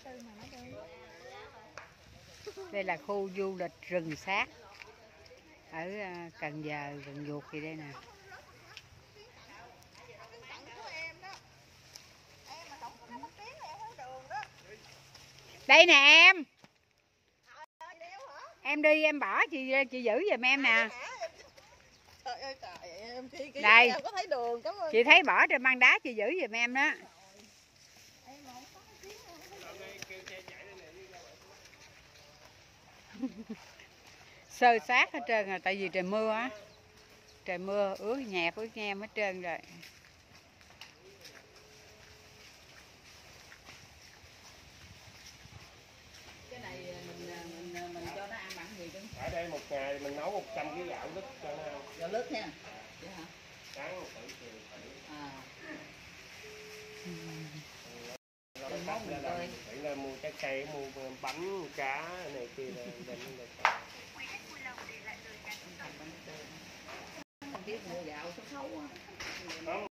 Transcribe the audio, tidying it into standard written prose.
Đây là khu du lịch rừng Sát ở Cần Giờ, gần Duột gì đây nè. Đây nè em đi em bỏ chị giữ giùm em nè. Đây chị thấy bỏ trên băng đá chị giữ giùm em đó. Sơ sát hết trơn rồi, tại vì trời mưa á, trời mưa ướt nhẹp ướt nhem hết trơn rồi. Cái này mình cho nó ăn bằng gì chứ? Ở đây một ngày mình nấu 100 kg gạo lứt cho nó ăn. Gạo lứt nha. Vậy hả? Trắng tự à. Tự mua trái cây, mua bánh cá này kia.